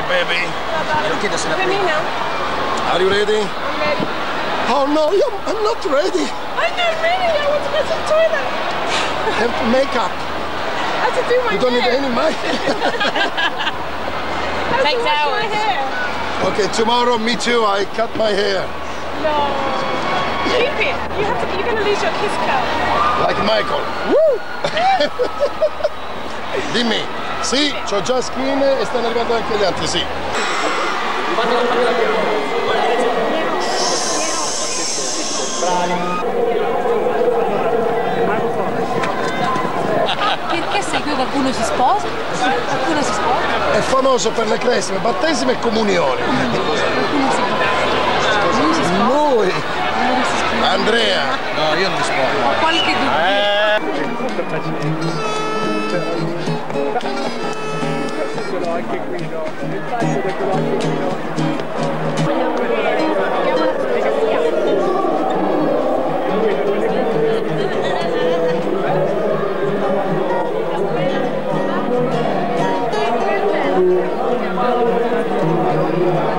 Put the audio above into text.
baby. Glielo chiedo se la prima. Are you ready? I'm ready. Oh no, I'm not ready. I'm not ready. I want to go to the toilet. I have to make up. I have to do my hair. You don't need any makeup. Takes hours. My hair. Okay, tomorrow, me too. I cut my hair. No. Keep it. You're gonna lose your kiss count. Like Michael. Woo! Dimmi. Sì, c'ho già skin e stanno arrivando anche gli altri, sì. Perché sai che qualcuno si sposa? Qualcuno si sposa? È famoso per le cresime, battesime e comunioni. Qualcuno si sposa? Lui si sposa? Lui! Andrea! No, io non mi sposo. Ho qualche dubbio.